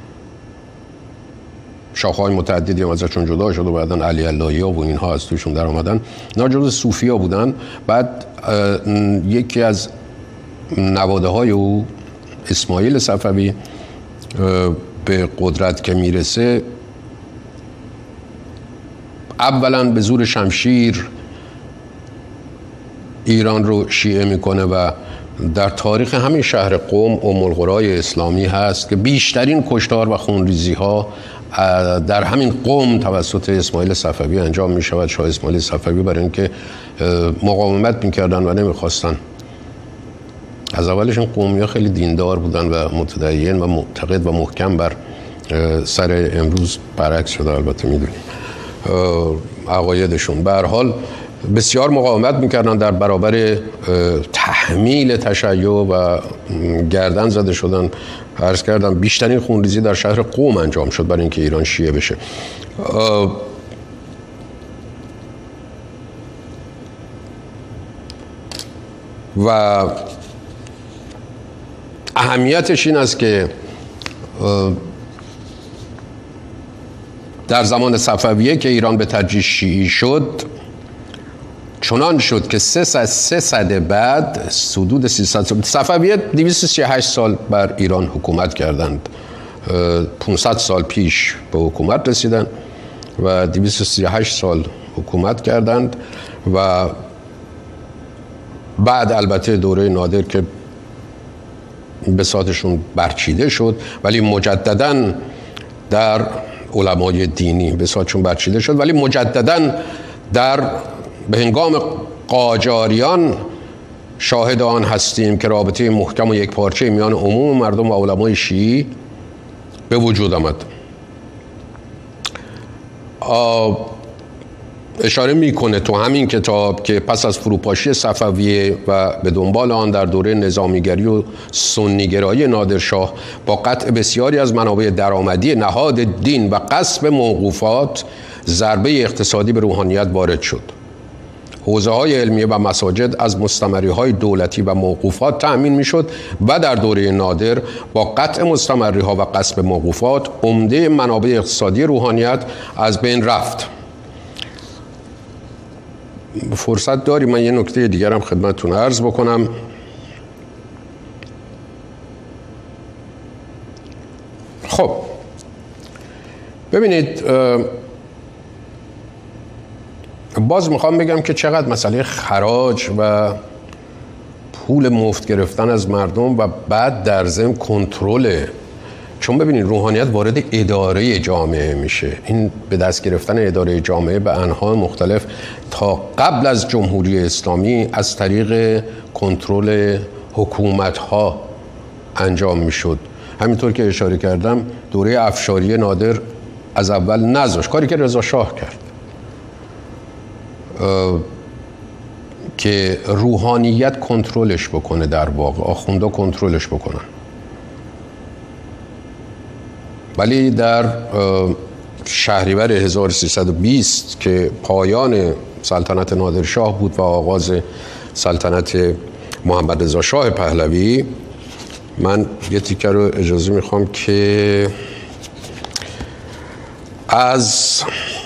شاخه‌های متعددی هم ازشون جدا شد و بعدن علی اللهی ها و اینها از توشون در آمدن. اینا جزء صوفی ها بودن. بعد یکی از نواده های او، اسماعیل صفوی، به قدرت که میرسه اولا به زور شمشیر ایران رو شیعه میکنه و در تاریخ همین شهر قم ام القرای اسلامی هست که بیشترین کشتار و خونریزی ها در همین قم توسط اسماعیل صفوی انجام می شود. شاه اسماعیل صفوی برای اینکه مقاومت میکردن و نمیخواستن، از اولش این قومی ها خیلی دیندار بودن و متدین و معتقد و محکم بر سر، امروز برعکس شده البته میدونیم عقایدشون. به هر حال بسیار مقاومت میکردن در برابر تحمیل تشیع و گردن زده شدن. عرض کردم بیشترین خونریزی در شهر قم انجام شد برای اینکه ایران شیعه بشه. و اهمیتش این است که در زمان صفویه که ایران به تدریج شیعی شد، چنان شد که سه سد سه سده بعد حدود سیصد سال صفویه دویست و سی و هشت سال بر ایران حکومت کردند. پانصد سال پیش به حکومت رسیدند و دویست و سی و هشت سال حکومت کردند و بعد البته دوره نادر که بساطشون برچیده شد، ولی مجدداً در علمای دینی بساطشون برچیده شد، ولی مجدداً در به هنگام قاجاریان شاهد آن هستیم که رابطه محکم و یک پارچه میان عموم مردم و علمای شیعی به وجود آمد. اشاره میکنه تو همین کتاب که پس از فروپاشی صفویه و به دنبال آن در دوره نظامیگری و سنیگرایی نادرشاه با قطع بسیاری از منابع درآمدی نهاد دین و غصب موقوفات، ضربه اقتصادی به روحانیت وارد شد. حوزه های علمیه و مساجد از مستمری های دولتی و موقوفات تأمین می شد و در دوره نادر با قطع مستمری ها و غصب موقوفات عمده منابع اقتصادی روحانیت از بین رفت. فرصت داری من یه نکته دیگرم خدمتتون عرض بکنم. خب ببینید، باز میخوام بگم که چقدر مسئله خراج و پول مفت گرفتن از مردم و بعد در ضمن کنترل، چون ببینید روحانیت وارد اداره جامعه میشه. این به دست گرفتن اداره جامعه به انواع مختلف تا قبل از جمهوری اسلامی از طریق کنترل حکومت ها انجام میشد. همینطور که اشاره کردم دوره افشاری نادر از اول نذاشت، کاری که رضا شاه کرد که روحانیت کنترلش بکنه، در واقع آخوندا کنترلش بکنن. ولی در شهریور هزار و سیصد و بیست که پایان سلطنت نادرشاه بود و آغاز سلطنت محمد رضا شاه پهلوی، من یه تیکه رو اجازه میخوام که از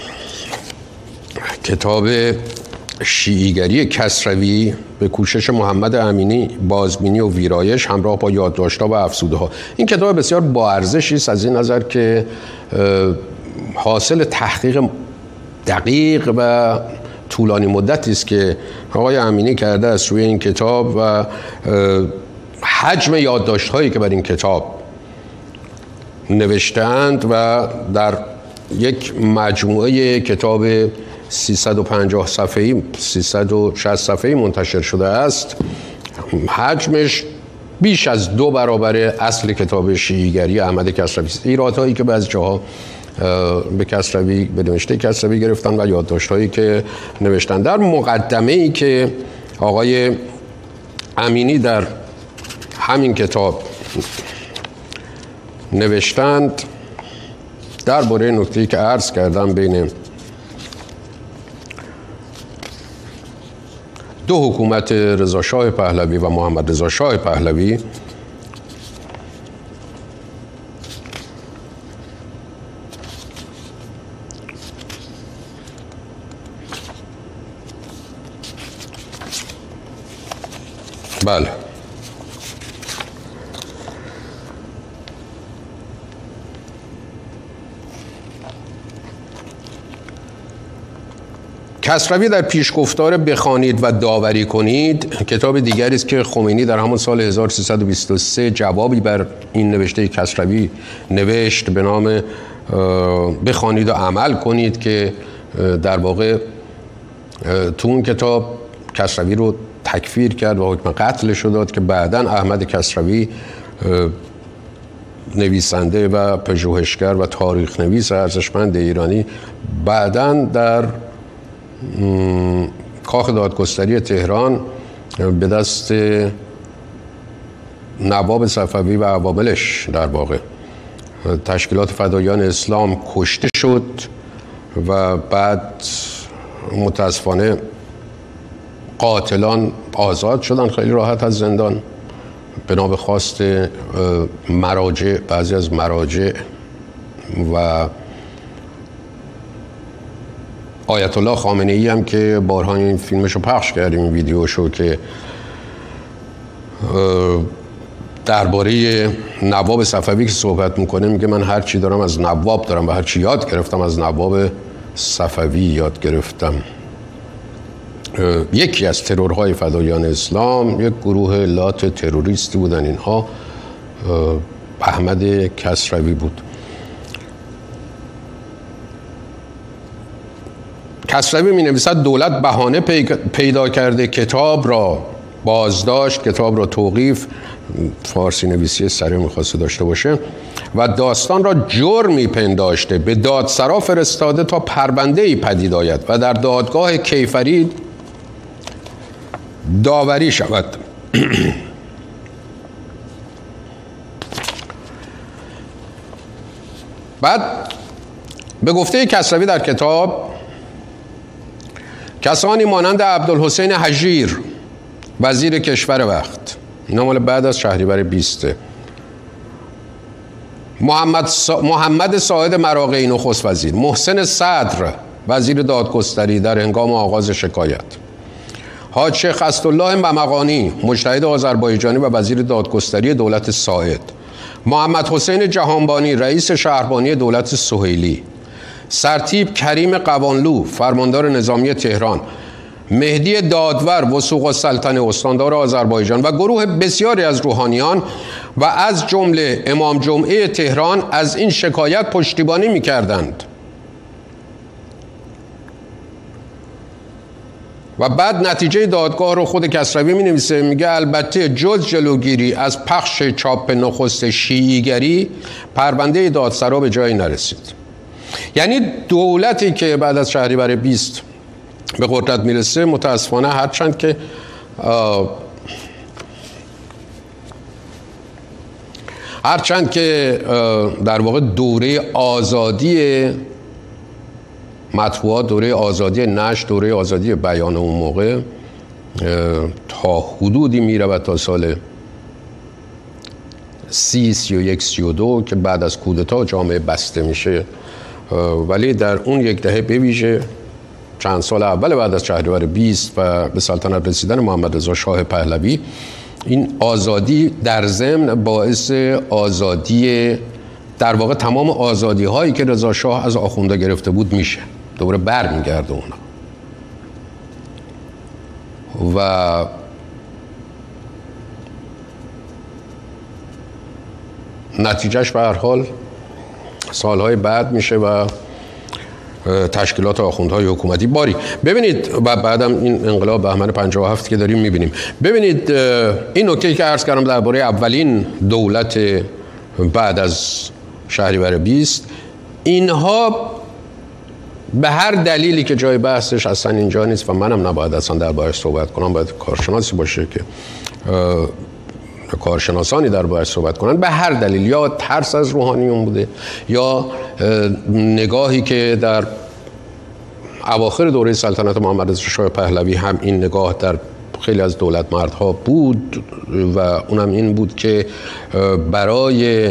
کتاب شیعیگری کسروی به کوشش محمد امینی، بازبینی و ویرایش همراه با یادداشت‌ها و افزوده ها. این کتاب بسیار با ارزشی است از این نظر که حاصل تحقیق دقیق و طولانی مدتی است که آقای امینی کرده از روی این کتاب و حجم یادداشت‌هایی که بر این کتاب نوشته‌اند و در یک مجموعه کتاب سیصد و پنجاه صفحه‌ای سیصد و شصت صفحه‌ای منتشر شده است. حجمش بیش از دو برابر اصل کتاب شیعیگری احمد کسروی است. ایرادهایی که بعضی جاها به کسروی، به نوشته کسروی گرفتن و یادداشت‌هایی که نوشتن. در مقدمه‌ای که آقای امینی در همین کتاب نوشتند درباره نکته‌ای که عرض کردم بین دو حکومت رضا شاه پهلوی و محمد رضا شاه پهلوی، بله کسروی در پیشگفتار بخوانید و داوری کنید، کتاب دیگری است که خمینی در همون سال هزار و سیصد و بیست و سه جوابی بر این نوشته کسروی نوشت به نام بخوانید و عمل کنید، که در واقع تو اون کتاب کسروی رو تکفیر کرد و حکم قتلش رو داد، که بعداً احمد کسروی نویسنده و پژوهشگر و تاریخ نویس ارزشمند ایرانی بعداً در کاخ دادگستری تهران به دست نواب صفوی و عواملش در واقع تشکیلات فدایان اسلام کشته شد و بعد متاسفانه قاتلان آزاد شدن خیلی راحت از زندان بنا به خواست مراجع، بعضی از مراجع و آیت الله خامنه ای هم که بارها این فیلمشو پخش کردیم، این ویدیوشو، که درباره نواب صفوی که صحبت میکنه میگه من هر چی دارم از نواب دارم و هر چی یاد گرفتم از نواب صفوی یاد گرفتم. یکی از ترورهای فدایان اسلام یک گروه لات تروریستی بودن، اینها احمد کسروی بود. کسروی می نویسد دولت بهانه پیدا کرده کتاب را بازداشت، کتاب را توقیف، فارسی نویسی سریع میخواسته داشته باشه، و داستان را جرمی پنداشته به دادسرا فرستاده تا پرونده ای پدید آید و در دادگاه کیفری داوری شود. بعد به گفته کسروی در کتاب، کسانی مانند عبدالحسین حجیر وزیر کشور وقت، اینا مال بعد از شهریور بیسته، محمد سا... محمد ساعد مراغه‌ای نخست وزیر، محسن صدر وزیر دادگستری در هنگام آغاز شکایت، حاج شیخ اسدالله ممقانی مجتهد آذربایجانی و وزیر دادگستری دولت ساعد، محمد حسین جهانبانی رئیس شهربانی دولت سهیلی، سرتیپ کریم قوانلو فرماندار نظامی تهران، مهدی دادور وثوق السلطنه استاندار آذربایجان و گروه بسیاری از روحانیان و از جمله امام جمعه تهران از این شکایت پشتیبانی می‌کردند. و بعد نتیجه دادگاه رو خود کسروی می‌نویسه، میگه البته جز جلوگیری از پخش چاپ نخست شیعیگری، پرونده دادسرا به جایی نرسید. یعنی دولتی که بعد از شهریور بیست به قدرت میرسه، متاسفانه هرچند که هرچند که در واقع دوره آزادی مطبوعات، دوره آزادی نشر، دوره آزادی بیان اون موقع تا حدودی میره و تا سال سی، سی و یک، سی و دو که بعد از کودتا جامعه بسته میشه، ولی در اون یک دهه بویژه چند سال اول بعد از شهریور بیست و به سلطنت رسیدن محمد رضا شاه پهلوی، این آزادی در ضمن باعث آزادی، در واقع تمام آزادی هایی که رضا شاه از آخونده گرفته بود میشه، دوباره بر میگرده اونا. و نتیجهش به هر حال سالهای بعد میشه و تشکیلات آخوندهای حکومتی باری. ببینید، و بعدم این انقلاب بهمن پنجاه و هفت که داریم میبینیم، ببینید این نکته که عرض کردم درباره اولین دولت بعد از شهریور بیست، اینها به هر دلیلی که جای بحثش اصلا اینجا نیست و منم نباید اصلا دربارش صحبت کنم، باید کارشناسی باشه که کارشناسانی دربارش صحبت کنن، به هر دلیل، یا ترس از روحانیون بوده یا نگاهی که در اواخر دوره سلطنت محمد رضا شاه پهلوی هم این نگاه در خیلی از دولت مردها بود و اونم این بود که برای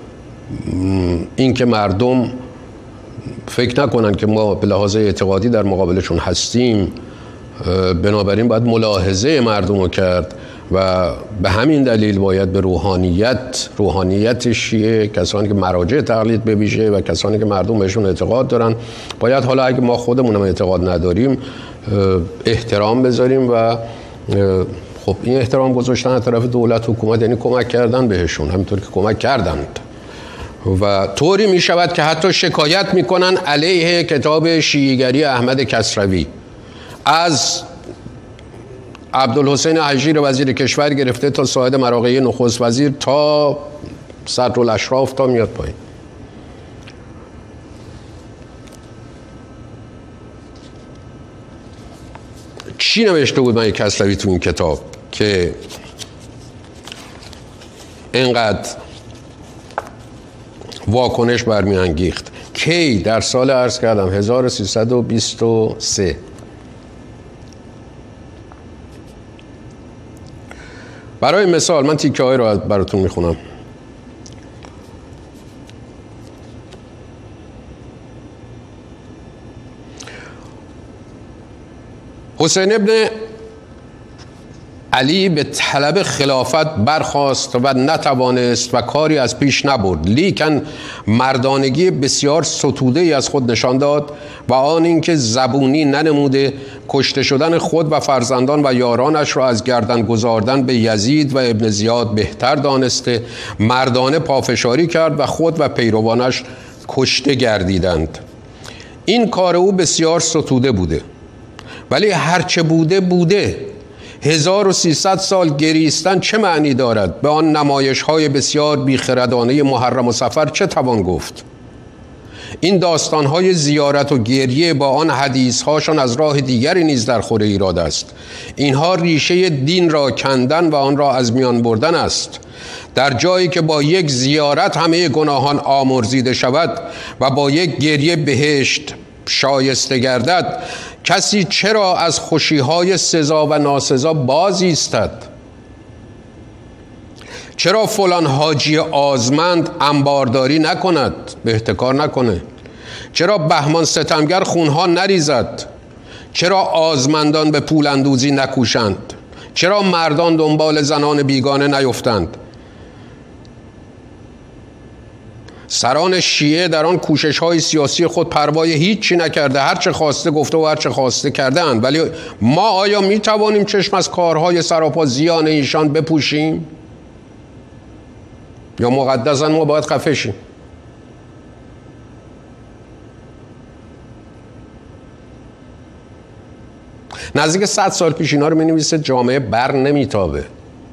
اینکه مردم فکر نکنن که ما به لحاظ اعتقادی در مقابلشون هستیم، بنابراین باید ملاحظه مردم رو کرد و به همین دلیل باید به روحانیت روحانیت شیعه، کسانی که مراجع تقلید به ویژه و کسانی که مردم بهشون اعتقاد دارن، باید حالا اگه ما خودمونم اعتقاد نداریم احترام بذاریم و خب این احترام گذاشتن از طرف دولت حکومت یعنی کمک کردن بهشون، همینطور که کمک کردند و طوری می شود که حتی شکایت می کنن علیه کتاب شیعیگری احمد کسروی از عبدالحسین حجیر وزیر کشور گرفته تا ساعد مراغه‌ای نخست وزیر تا صدرالاشراف تا میاد پایین. چی نوشته بود من کسروی تو این کتاب که اینقدر واکنش برمیانگیخت؟ کی؟ در سال عرض کردم هزار و سیصد و بیست و سه. برای مثال من تیکه های رو براتون میخونم. حسین ابن علی به طلب خلافت برخاست و نتوانست و کاری از پیش نبرد، لیکن مردانگی بسیار ستوده ای از خود نشان داد و آن اینکه زبونی ننموده کشته شدن خود و فرزندان و یارانش را از گردن گذاردن به یزید و ابن زیاد بهتر دانسته مردانه پافشاری کرد و خود و پیروانش کشته گردیدند. این کار او بسیار ستوده بوده، ولی هرچه بوده بوده. هزار و سیصد سال گریستن چه معنی دارد؟ به آن نمایش های بسیار بیخردانه محرم و صفر چه توان گفت؟ این داستان های زیارت و گریه با آن حدیث هاشان از راه دیگری نیز در خور ایراد است. اینها ریشه دین را کندن و آن را از میان بردن است. در جایی که با یک زیارت همه گناهان آمرزیده شود و با یک گریه بهشت شایسته گردد، کسی چرا از خوشی‌های سزا و ناسزا باز ایستد؟ چرا فلان حاجی آزمند انبارداری نکند، به احتکار نکنه؟ چرا بهمان ستمگر خونها نریزد؟ چرا آزمندان به پول اندوزی نکوشند؟ چرا مردان دنبال زنان بیگانه نیفتند؟ سران شیعه در آن کوشش‌های سیاسی خود پروای هیچی نکرده، هر چه خواسته گفته و هر چه خواسته کرده اند. ولی ما آیا می توانیم چشم از کارهای سراپا زیان ایشان بپوشیم؟ یا مقدساً ما باید خفه شیم؟ نزدیک صد سال پیش اینا رو می نویسه جامعه بر نمیتابه،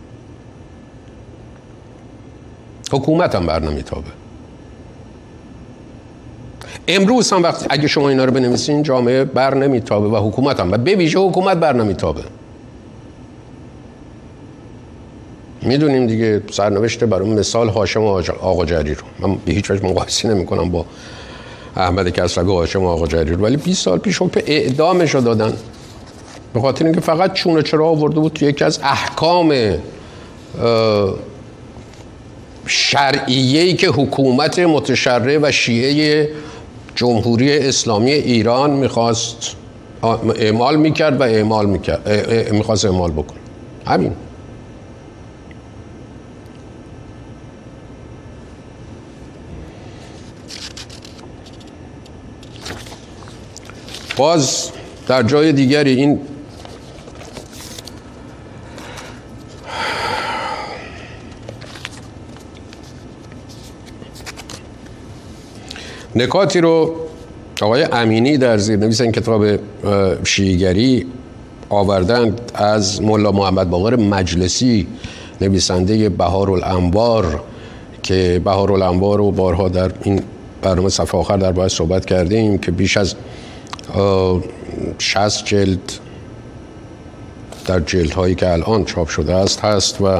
حکومت هم بر نمیتابه. امروز هم وقتی اگه شما اینا رو بنویسین جامعه بر نمیتابه و حکومت هم، و به ویژه حکومت بر نمیتابه. میدونیم دیگه سرنوشت برای مثال هاشم آقاجری رو من به هیچ وجه مقایسه نمی کنم با احمد کسروی و هاشم آقاجری رو، ولی بیست سال پیش حکم اعدامش رو دادن به خاطر اینکه فقط چونه چرا آورده بود تو یکی از احکام شرعیه‌ای که حکومت متشرع و شیعه جمهوری اسلامی ایران میخواست اعمال میکرد و اعمال میکرد میخواست اعمال بکنه. همین. باز در جای دیگری این نکاتی رو آقای امینی در زیرنویس این کتاب شیعه‌گری آوردند از مولا محمد باقر مجلسی، نویسنده بهارالانوار، که بهارالانوار رو بارها در این برنامه صفحه آخر در باید صحبت کردیم که بیش از شصت جلد در جلدهایی که الان چاپ شده است هست و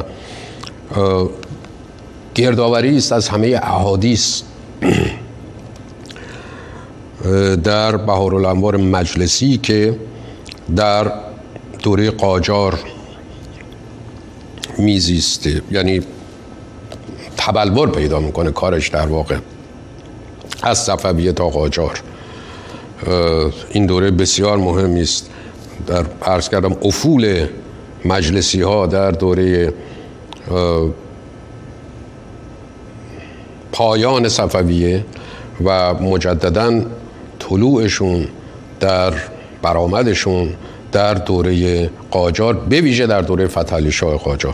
گردآوری است از همه احادیث در بهارالانوار مجلسی که در دوره قاجار میزیسته، یعنی تبلور پیدا میکنه کارش در واقع از صفویه تا قاجار. این دوره بسیار مهمی است. در عرض کردم افول مجلسی ها در دوره پایان صفویه و مجدداً طلوعشون در برآمدشون در دوره قاجار، به ویژه در دوره فتحعلی شاه قاجار.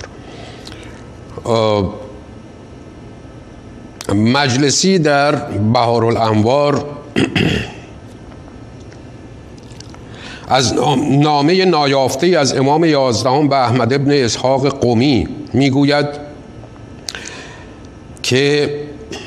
مجلسی در بهارالانوار از نامه نایافته از امام یازدهم به احمد ابن اسحاق قمی میگوید که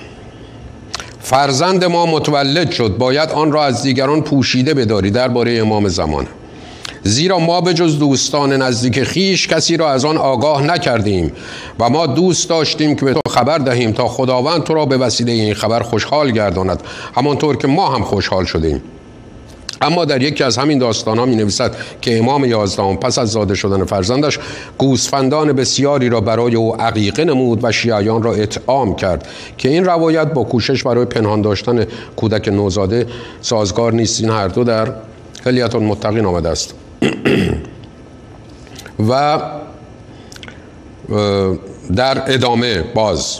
فرزند ما متولد شد، باید آن را از دیگران پوشیده بداری درباره امام زمان، زیرا ما به جز دوستان نزدیک خیش کسی را از آن آگاه نکردیم و ما دوست داشتیم که به تو خبر دهیم تا خداوند تو را به وسیله این خبر خوشحال گرداند، همانطور که ما هم خوشحال شدیم. اما در یکی از همین داستان‌ها می‌نویسد که امام یازدهم پس از زاده شدن فرزندش گوسفندان بسیاری را برای او عقیقه نمود و شیعیان را اطعام کرد که این روایت با کوشش برای پنهان داشتن کودک نوزاده سازگار نیست. این هر دو در حلیة المتقین آمده است. و در ادامه باز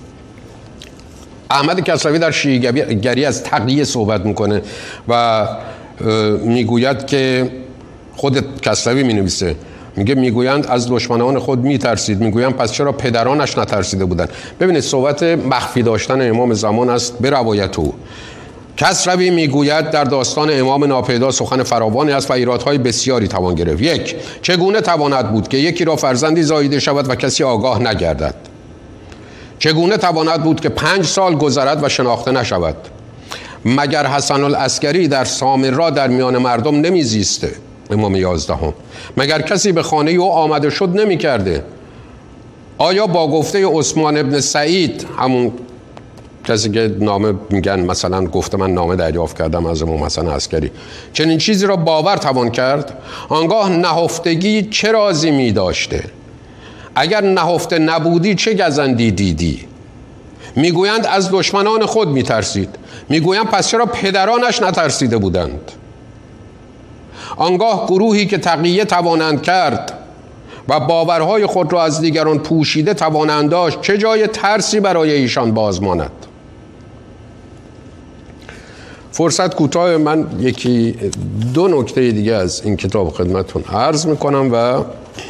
احمد کسروی در شیعه‌گری از تقیه صحبت میکنه و میگوید که خود کسروی مینویسه، میگه میگویند از دشمنان خود میترسید، میگویند پس چرا پدرانش نترسیده بودند. ببینید صحبت مخفی داشتن امام زمان است به روایت او. کسروی میگوید در داستان امام ناپیدا سخن فراوانی است و ایرادهای بسیاری توان گرفت. یک، چگونه تواند بود که یکی را فرزندی زاییده شود و کسی آگاه نگردد؟ چگونه تواند بود که پنج سال گذرد و شناخته نشود؟ مگر حسن العسکری در سامرا در میان مردم نمیزیسته؟ امام یازدهم مگر کسی به خانه او آمده شد نمی کرده؟ آیا با گفته عثمان ابن سعید، همون کسی که نامه میگن مثلا گفته من نامه دریافت کردم از امام حسن عسکری، چنین چیزی را باور توان کرد؟ آنگاه نهفتگی چه رازی می داشته؟ اگر نهفته نبودی چه گزندی دیدی؟ میگویند از دشمنان خود میترسید. میگویند پس چرا پدرانش نترسیده بودند؟ آنگاه گروهی که تقیه توانند کرد و باورهای خود را از دیگران پوشیده توانند داشت، چه جای ترسی برای ایشان باز ماند؟ فرصت کوتاه، من یکی دو نکته دیگه از این کتاب خدمتتون عرض میکنم. و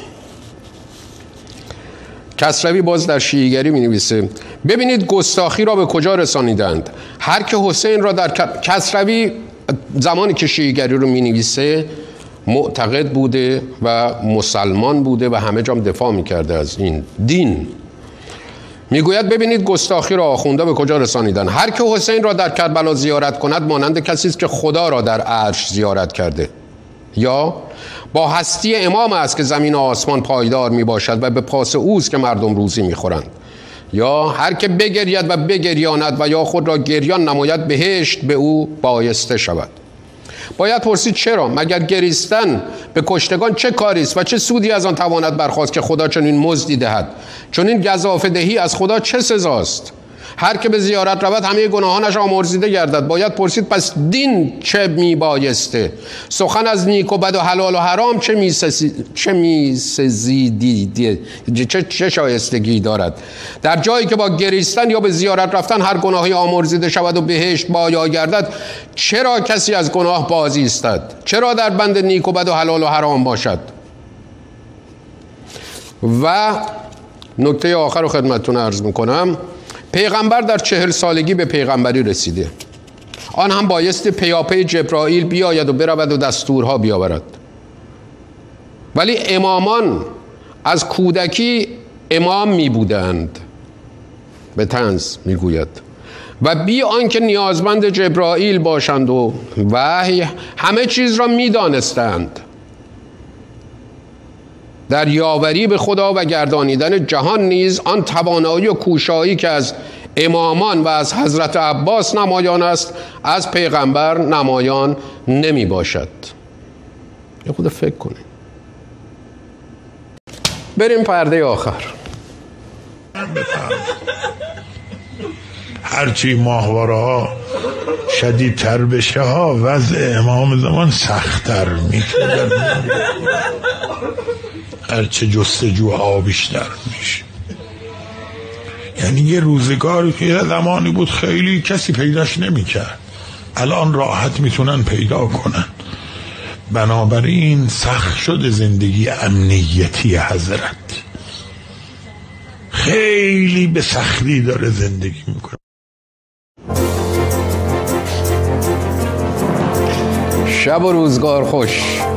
کسروی باز در شیعیگری می نویسه ببینید گستاخی را به کجا رسانیدند. هر که حسین را در کسروی زمانی که شیعیگری رو می نویسه معتقد بوده و مسلمان بوده و همه جام دفاع می کرده از این دین. میگوید ببینید گستاخی را آخونده به کجا رسانیدند. هر که حسین را در کربلا زیارت کند مانند کسی است که خدا را در عرش زیارت کرده، یا با هستی امام است که زمین و آسمان پایدار می باشد و به پاس اوست که مردم روزی می خورند. یا هر که بگرید و بگریاند و یا خود را گریان نماید بهشت به او بایسته شود. باید پرسید چرا؟ مگر گریستن به کشتگان چه کاری است و چه سودی از آن تواند برخاست که خدا چنین مزدی دهد؟ چنین گزافه دهی از خدا چه سزاست؟ هر که به زیارت رود همه گناهانش آمرزیده گردد. باید پرسید پس دین چه می بایسته؟ سخن از نیک و بد و حلال و حرام چه می چه می سزیدی چه چه شایستگی دارد؟ در جایی که با گریستن یا به زیارت رفتن هر گناهی آمرزیده شود و بهشت بایا گردد، چرا کسی از گناه بازی استد؟ چرا در بند نیک و بد و حلال و حرام باشد؟ و نکته آخر رو خدمتتون عرض میکنم. پیغمبر در چهل سالگی به پیغمبری رسیده، آن هم بایستی پیاپی جبرائیل بیاید و برود و دستورها بیاورد. ولی امامان از کودکی امام می بودند، به طنز می گوید، و بی آنکه نیازمند جبرائیل باشند و وحی همه چیز را می دانستند. در یاوری به خدا و گردانیدن جهان نیز آن توانایی و کوشایی که از امامان و از حضرت عباس نمایان است از پیغمبر نمایان نمی باشد. یه خود فکر کنید. بریم پرده آخر. هرچی ماهواره ها شدیدتر بشه ها وضع امام زمان سخت‌تر میشه، هرچه جستجوها بیشتر میشه. یعنی یه روزگاری که یه زمانی بود خیلی کسی پیداش نمیکرد، الان راحت میتونن پیدا کنن. بنابراین سخت شده زندگی امنیتی حضرت، خیلی به سختی داره زندگی میکنه. شب و روزگار خوش.